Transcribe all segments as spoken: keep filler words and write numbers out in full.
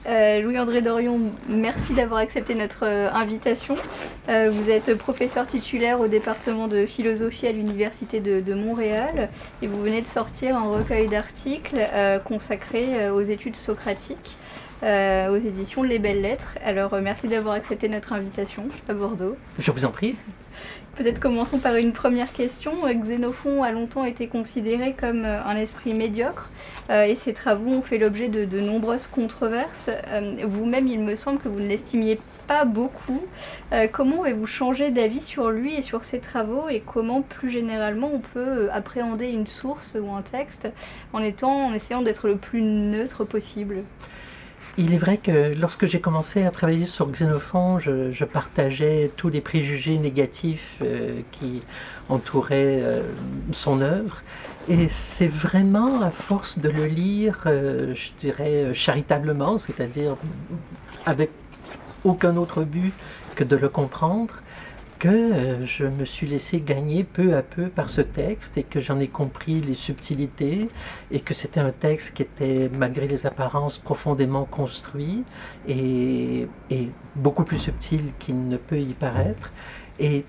Euh, Louis-André Dorion, merci d'avoir accepté notre euh, invitation. Euh, vous êtes professeur titulaire au département de philosophie à l'Université de, de Montréal et vous venez de sortir un recueil d'articles euh, consacré euh, aux études socratiques euh, aux éditions Les Belles Lettres. Alors euh, merci d'avoir accepté notre invitation à Bordeaux. Je vous en prie. Peut-être commençons par une première question. Xénophon a longtemps été considéré comme un esprit médiocre euh, et ses travaux ont fait l'objet de, de nombreuses controverses. Euh, Vous-même, il me semble que vous ne l'estimiez pas beaucoup. Euh, comment avez-vous changé d'avis sur lui et sur ses travaux et comment, plus généralement, on peut appréhender une source ou un texte en, étant, en essayant d'être le plus neutre possible ? Il est vrai que lorsque j'ai commencé à travailler sur Xénophon, je, je partageais tous les préjugés négatifs euh, qui entouraient euh, son œuvre. Et c'est vraiment à force de le lire, euh, je dirais charitablement, c'est-à-dire avec aucun autre but que de le comprendre, que euh, je me suis laissé gagner peu à peu par ce texte et que j'en ai compris les subtilités et que c'était un texte qui était, malgré les apparences, profondément construit et, et beaucoup plus subtil qu'il ne peut y paraître. Et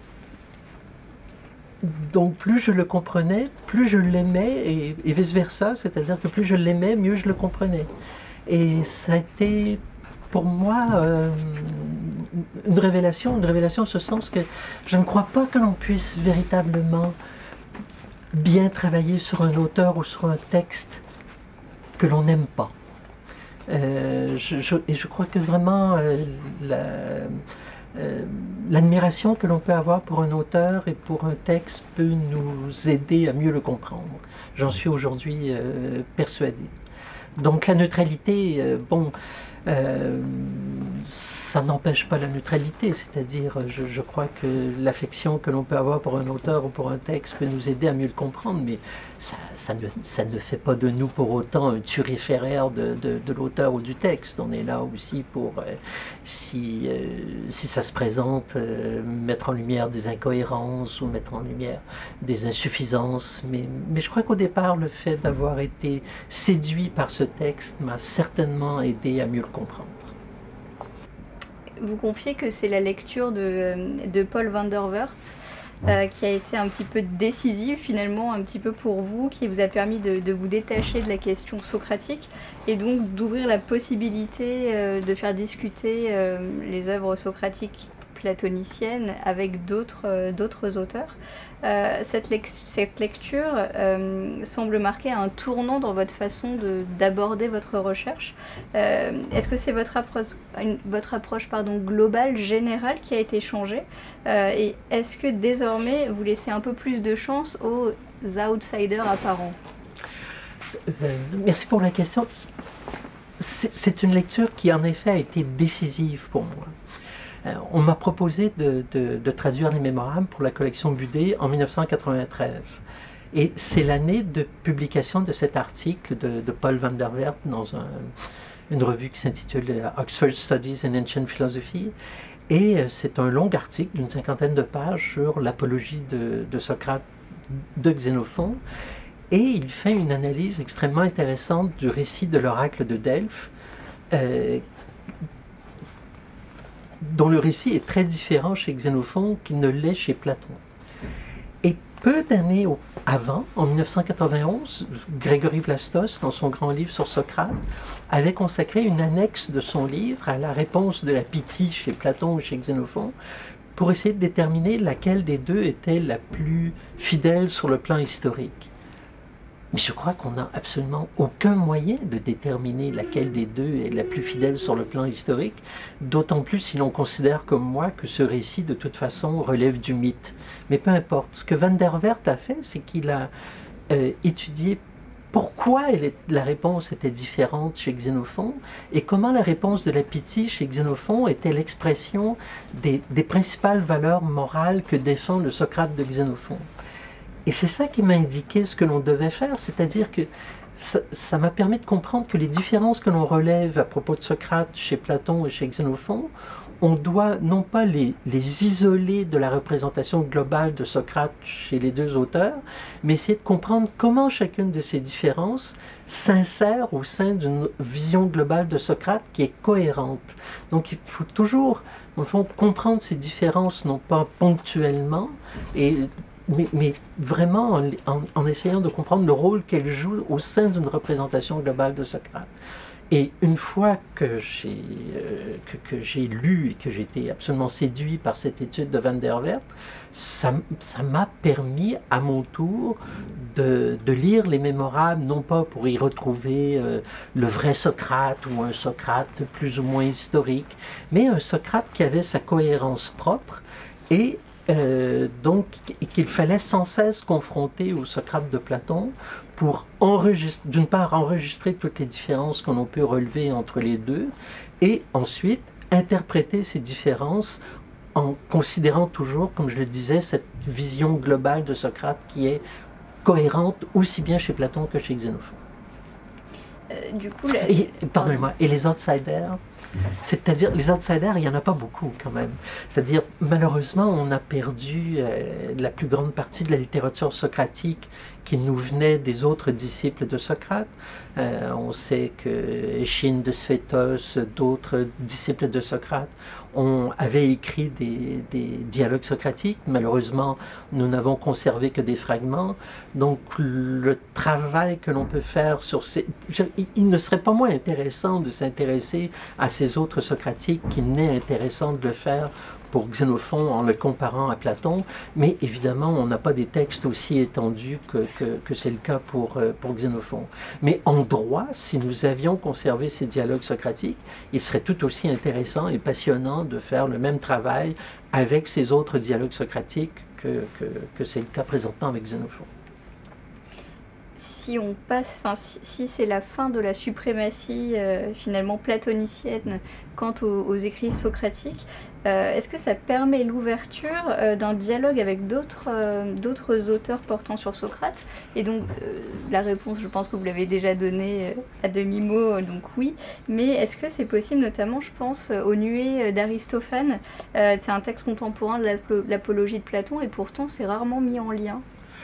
donc plus je le comprenais, plus je l'aimais et, et vice-versa, c'est-à-dire que plus je l'aimais, mieux je le comprenais. Et ça a été pour moi euh, une révélation, une révélation en ce sens que je ne crois pas que l'on puisse véritablement bien travailler sur un auteur ou sur un texte que l'on n'aime pas. Euh, je, je, et je crois que vraiment euh, la, euh, l'admiration que l'on peut avoir pour un auteur et pour un texte peut nous aider à mieux le comprendre. J'en suis aujourd'hui euh, persuadé. Donc la neutralité, euh, bon, euh, ça n'empêche pas la neutralité, c'est-à-dire je, je crois que l'affection que l'on peut avoir pour un auteur ou pour un texte peut nous aider à mieux le comprendre, mais ça, ça, ne, ça ne fait pas de nous pour autant un turiféraire de, de, de l'auteur ou du texte. On est là aussi pour, euh, si, euh, si ça se présente, euh, mettre en lumière des incohérences ou mettre en lumière des insuffisances, mais, mais je crois qu'au départ, le fait d'avoir été séduit par ce texte m'a certainement aidé à mieux le comprendre. Vous confiez que c'est la lecture de, de Paul van der Weert euh, qui a été un petit peu décisive finalement, un petit peu pour vous, qui vous a permis de, de vous détacher de la question socratique et donc d'ouvrir la possibilité euh, de faire discuter euh, les œuvres socratiques platoniciennes avec d'autres euh, d'autres auteurs. Euh, cette, lec cette lecture euh, semble marquer un tournant dans votre façon d'aborder votre recherche. Euh, Est-ce que c'est votre approche, une, votre approche pardon, globale, générale qui a été changée euh, et est-ce que désormais vous laissez un peu plus de chance aux outsiders apparents? euh, Merci pour la question. C'est une lecture qui en effet a été décisive pour moi. On m'a proposé de, de, de traduire les Mémorables pour la collection Budé en mille neuf cent quatre-vingt-treize. Et c'est l'année de publication de cet article de, de Paul van der Weert dans un, une revue qui s'intitule Oxford Studies in Ancient Philosophy. Et c'est un long article d'une cinquantaine de pages sur l'apologie de, de Socrate de Xénophon. Et il fait une analyse extrêmement intéressante du récit de l'oracle de Delphes, euh, dont le récit est très différent chez Xénophon qu'il ne l'est chez Platon. Et peu d'années avant, en mille neuf cent quatre-vingt-onze, Grégory Vlastos, dans son grand livre sur Socrate, avait consacré une annexe de son livre à la réponse de la Pythie chez Platon ou chez Xénophon, pour essayer de déterminer laquelle des deux était la plus fidèle sur le plan historique. Mais je crois qu'on n'a absolument aucun moyen de déterminer laquelle des deux est la plus fidèle sur le plan historique, d'autant plus si l'on considère comme moi que ce récit de toute façon relève du mythe. Mais peu importe, ce que van der Weert a fait, c'est qu'il a euh, étudié pourquoi elle est, la réponse était différente chez Xénophon et comment la réponse de la Pythie chez Xénophon était l'expression des, des principales valeurs morales que défend le Socrate de Xénophon. Et c'est ça qui m'a indiqué ce que l'on devait faire, c'est-à-dire que ça m'a permis de comprendre que les différences que l'on relève à propos de Socrate chez Platon et chez Xénophon on doit non pas les, les isoler de la représentation globale de Socrate chez les deux auteurs, mais essayer de comprendre comment chacune de ces différences s'insère au sein d'une vision globale de Socrate qui est cohérente. Donc il faut toujours, au fond, comprendre ces différences, non pas ponctuellement, et, mais, mais vraiment en, en, en essayant de comprendre le rôle qu'elles jouent au sein d'une représentation globale de Socrate. Et une fois que j'ai euh, que, que j'ai lu et que j'ai été absolument séduit par cette étude de Van der Wert, ça m'a permis à mon tour de, de lire les Mémorables, non pas pour y retrouver euh, le vrai Socrate ou un Socrate plus ou moins historique, mais un Socrate qui avait sa cohérence propre et euh, donc qu'il fallait sans cesse confronter au Socrate de Platon pour d'une part enregistrer toutes les différences qu'on peut relever entre les deux, et ensuite interpréter ces différences en considérant toujours, comme je le disais, cette vision globale de Socrate qui est cohérente aussi bien chez Platon que chez Xénophon. Euh, du coup, la... Pardonnez-moi, et les outsiders, c'est-à-dire, les outsiders, il n'y en a pas beaucoup quand même. C'est-à-dire, malheureusement, on a perdu euh, la plus grande partie de la littérature socratique qui nous venait des autres disciples de Socrate. Euh, on sait que Échine de Sphétos, d'autres disciples de Socrate, on avait écrit des, des dialogues socratiques. Malheureusement, nous n'avons conservé que des fragments. Donc, le travail que l'on peut faire sur ces... Il ne serait pas moins intéressant de s'intéresser à ces autres socratiques qu'il n'est intéressant de le faire pour Xénophon en le comparant à Platon, mais évidemment on n'a pas des textes aussi étendus que, que, que c'est le cas pour, pour Xénophon. Mais en droit, si nous avions conservé ces dialogues socratiques, il serait tout aussi intéressant et passionnant de faire le même travail avec ces autres dialogues socratiques que, que, que c'est le cas présentement avec Xénophon. Si on passe, enfin, si, si c'est la fin de la suprématie euh, finalement platonicienne quant aux, aux écrits socratiques, euh, est-ce que ça permet l'ouverture euh, d'un dialogue avec d'autres euh, d'autres auteurs portant sur Socrate? Et donc euh, la réponse, je pense que vous l'avez déjà donnée euh, à demi-mot, donc oui. Mais est-ce que c'est possible, notamment, je pense, aux Nuées d'Aristophane? euh, C'est un texte contemporain de l'apologie de Platon et pourtant c'est rarement mis en lien.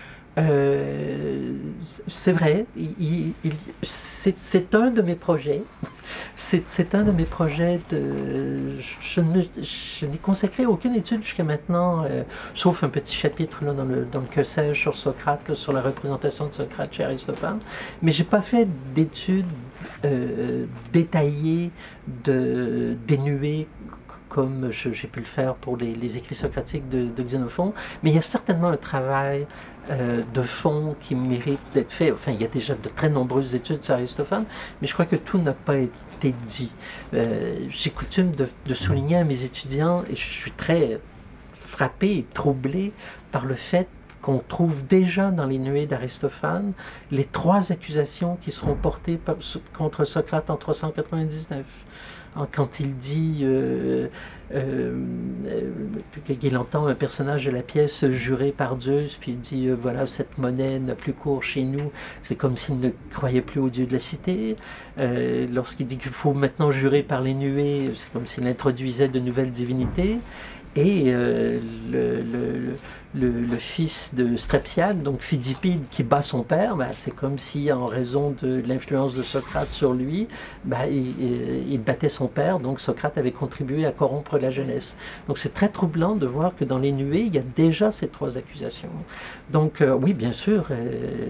Euh, c'est vrai, il, il, c'est un de mes projets. C'est un de mes projets de... Je n'ai consacré aucune étude jusqu'à maintenant, euh, sauf un petit chapitre là, dans, le, dans le que sais-je sur Socrate, là, sur la représentation de Socrate chez Aristophane, mais je n'ai pas fait d'études euh, détaillées de, des nuées comme j'ai pu le faire pour les, les écrits socratiques de, de Xénophon, mais il y a certainement un travail euh, de fond qui mérite d'être fait. Enfin, il y a déjà de très nombreuses études sur Aristophane, mais je crois que tout n'a pas été dit. Euh, J'ai coutume de, de souligner à mes étudiants, et je suis très frappé et troublé par le fait qu'on trouve déjà dans les Nuées d'Aristophane les trois accusations qui seront portées par, contre Socrate en trois cent quatre-vingt-dix-neuf. Quand il dit euh, euh, qu'il entend un personnage de la pièce jurer par Zeus, puis il dit euh, voilà, cette monnaie n'a plus cours chez nous, c'est comme s'il ne croyait plus au dieu de la cité. Euh, Lorsqu'il dit qu'il faut maintenant jurer par les nuées, c'est comme s'il introduisait de nouvelles divinités. Et euh, le, le, le, le fils de Strepsiade, donc Phidippide, qui bat son père, bah, c'est comme si, en raison de l'influence de Socrate sur lui, bah, il, il battait son père, donc Socrate avait contribué à corrompre la jeunesse. Donc c'est très troublant de voir que dans les Nuées, il y a déjà ces trois accusations. Donc euh, oui, bien sûr, euh,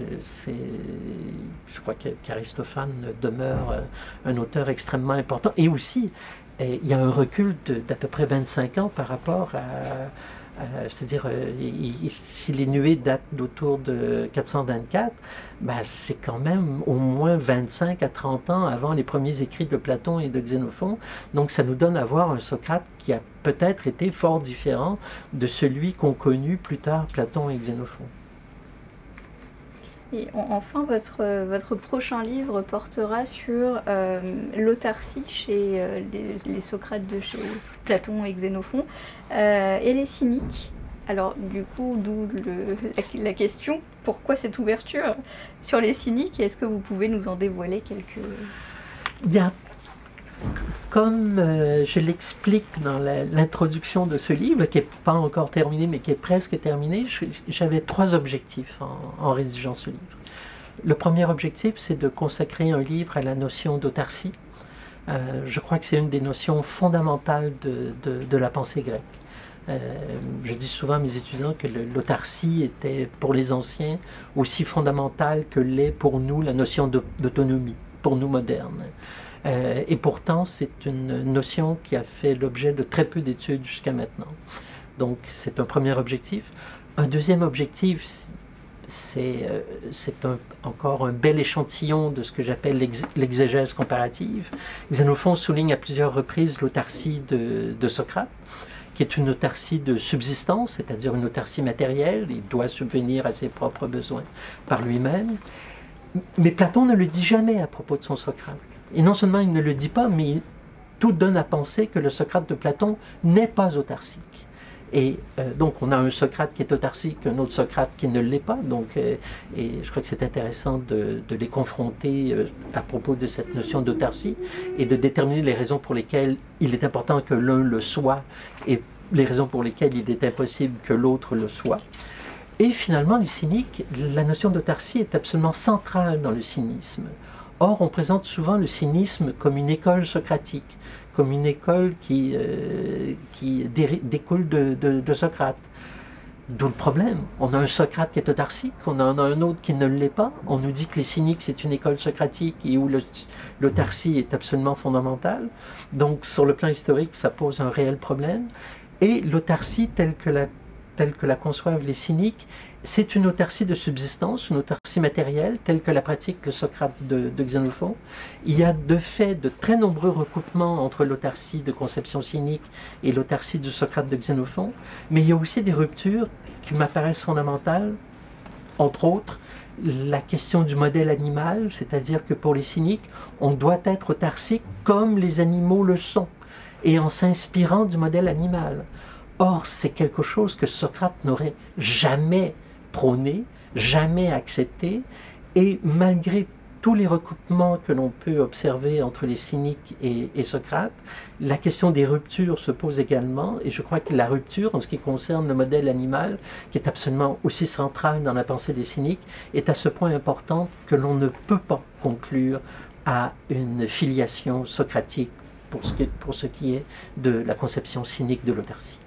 je crois qu'Aristophane demeure euh, un auteur extrêmement important, et aussi, et il y a un recul d'à peu près vingt-cinq ans par rapport à, à c'est-à-dire, euh, si les Nuées datent d'autour de quatre cent vingt-quatre, ben, c'est quand même au moins vingt-cinq à trente ans avant les premiers écrits de Platon et de Xénophon. Donc ça nous donne à voir un Socrate qui a peut-être été fort différent de celui qu'ont connu plus tard Platon et Xénophon. Et enfin, votre, votre prochain livre portera sur euh, l'autarcie chez euh, les, les Socrates de chez Platon et Xénophon, euh, et les cyniques. Alors, du coup, d'où la, la question, pourquoi cette ouverture sur les cyniques? Est-ce que vous pouvez nous en dévoiler quelques... Il y a, comme euh, je l'explique dans l'introduction de ce livre, qui n'est pas encore terminé, mais qui est presque terminé, j'avais trois objectifs en, en rédigeant ce livre. Le premier objectif, c'est de consacrer un livre à la notion d'autarcie. Euh, je crois que c'est une des notions fondamentales de, de, de la pensée grecque. Euh, je dis souvent à mes étudiants que l'autarcie était pour les anciens aussi fondamentale que l'est pour nous la notion d'autonomie, pour nous modernes. Euh, et pourtant, c'est une notion qui a fait l'objet de très peu d'études jusqu'à maintenant. Donc, c'est un premier objectif. Un deuxième objectif, c'est euh, encore un bel échantillon de ce que j'appelle l'exégèse comparative. Xénophon souligne à plusieurs reprises l'autarcie de, de Socrate, qui est une autarcie de subsistance, c'est-à-dire une autarcie matérielle. Il doit subvenir à ses propres besoins par lui-même. Mais Platon ne le dit jamais à propos de son Socrate. Et non seulement il ne le dit pas, mais tout donne à penser que le Socrate de Platon n'est pas autarcique. Et euh, donc on a un Socrate qui est autarcique, un autre Socrate qui ne l'est pas. Donc, euh, et je crois que c'est intéressant de, de les confronter euh, à propos de cette notion d'autarcie et de déterminer les raisons pour lesquelles il est important que l'un le soit et les raisons pour lesquelles il est impossible que l'autre le soit. Et finalement, les cyniques, la notion d'autarcie est absolument centrale dans le cynisme. Or, on présente souvent le cynisme comme une école socratique, comme une école qui, euh, qui découle de, de, de Socrate. D'où le problème. On a un Socrate qui est autarcique, on en a un autre qui ne l'est pas. On nous dit que les cyniques, c'est une école socratique et où l'autarcie est absolument fondamentale. Donc, sur le plan historique, ça pose un réel problème. Et l'autarcie, telle que la telle que la conçoivent les cyniques, c'est une autarcie de subsistance, une autarcie matérielle, telle que la pratique le Socrate de, de Xénophon. Il y a de fait de très nombreux recoupements entre l'autarcie de conception cynique et l'autarcie du Socrate de Xénophon, mais il y a aussi des ruptures qui m'apparaissent fondamentales, entre autres la question du modèle animal, c'est-à-dire que pour les cyniques, on doit être autarcique comme les animaux le sont, et en s'inspirant du modèle animal. Or, c'est quelque chose que Socrate n'aurait jamais prôné, jamais accepté, et malgré tous les recoupements que l'on peut observer entre les cyniques et, et Socrate, la question des ruptures se pose également, et je crois que la rupture, en ce qui concerne le modèle animal, qui est absolument aussi central dans la pensée des cyniques, est à ce point importante que l'on ne peut pas conclure à une filiation socratique pour ce, que, pour ce qui est de la conception cynique de l'autarcie.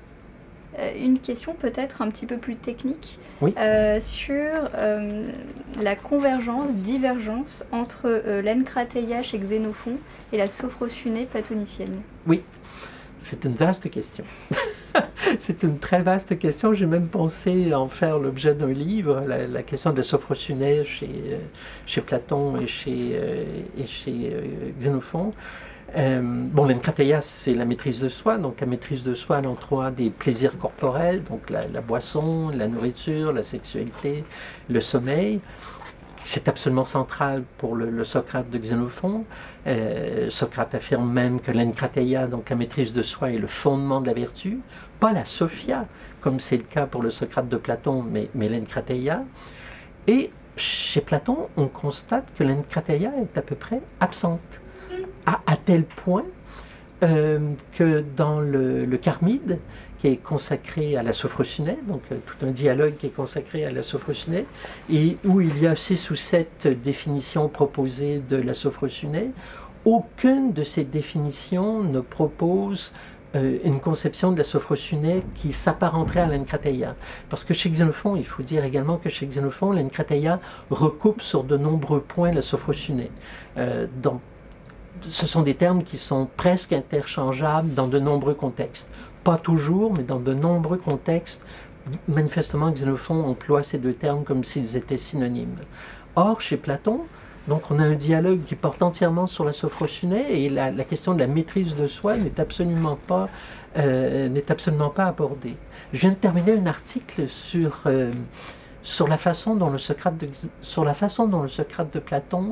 Une question peut-être un petit peu plus technique oui. euh, sur euh, la convergence, divergence entre euh, l'encrateia chez Xénophon et la sophrosphunée platonicienne. Oui, c'est une vaste question. C'est une très vaste question. J'ai même pensé en faire l'objet d'un livre, la, la question de la sophrosphunée chez, chez Platon et chez, euh, et chez euh, Xénophon. Euh, bon, l'encrateia, c'est la maîtrise de soi, donc la maîtrise de soi, l'endroit des plaisirs corporels, donc la, la boisson, la nourriture, la sexualité, le sommeil. C'est absolument central pour le, le Socrate de Xénophon. Euh, Socrate affirme même que l'encrateia, donc la maîtrise de soi, est le fondement de la vertu, pas la sophia, comme c'est le cas pour le Socrate de Platon, mais, mais l'encrateia. Et chez Platon, on constate que l'encrateia est à peu près absente. À, à tel point euh, que dans le, le Charmide, qui est consacré à la sophrosphunée, donc euh, tout un dialogue qui est consacré à la sophrosphunée, et où il y a six ou sept définitions proposées de la sophrosphunée, aucune de ces définitions ne propose euh, une conception de la sophrosphunée qui s'apparenterait à l'encrateia. Parce que chez Xénophon, il faut dire également que chez Xénophon, l'encrateia recoupe sur de nombreux points la sophrosphunée. Euh, donc, ce sont des termes qui sont presque interchangeables dans de nombreux contextes. Pas toujours, mais dans de nombreux contextes, manifestement, Xénophon emploie ces deux termes comme s'ils étaient synonymes. Or, chez Platon, donc on a un dialogue qui porte entièrement sur la sophrosphunée et la, la question de la maîtrise de soi n'est absolument pas, euh, n'est absolument pas abordée. Je viens de terminer un article sur, euh, sur, la façon dont le Socrate de, sur la façon dont le Socrate de Platon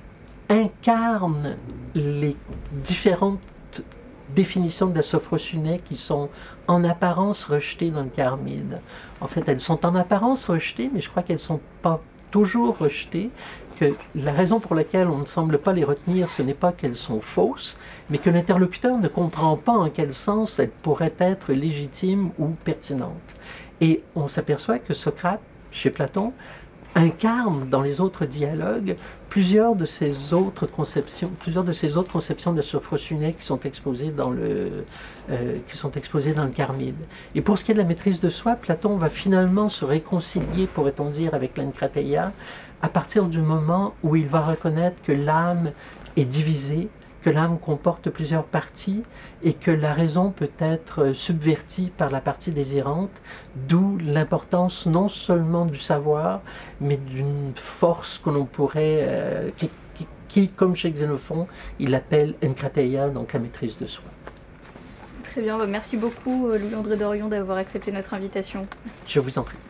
incarne les différentes définitions de la sophrosphunée qui sont en apparence rejetées dans le Charmide. En fait, elles sont en apparence rejetées, mais je crois qu'elles ne sont pas toujours rejetées, que la raison pour laquelle on ne semble pas les retenir, ce n'est pas qu'elles sont fausses, mais que l'interlocuteur ne comprend pas en quel sens elles pourraient être légitimes ou pertinentes. Et on s'aperçoit que Socrate, chez Platon, incarne dans les autres dialogues plusieurs de ces autres conceptions, plusieurs de ces autres conceptions de Sophrosyné qui sont exposées dans le, euh, qui sont exposées dans le Charmide. Et pour ce qui est de la maîtrise de soi, Platon va finalement se réconcilier, pourrait-on dire, avec l'Enkrateia à partir du moment où il va reconnaître que l'âme est divisée, que l'âme comporte plusieurs parties et que la raison peut être subvertie par la partie désirante, d'où l'importance non seulement du savoir, mais d'une force que l'on pourrait, euh, qui, qui, qui, comme chez Xénophon, il appelle Enkrateia, donc la maîtrise de soi. Très bien, merci beaucoup Louis-André Dorion d'avoir accepté notre invitation. Je vous en prie.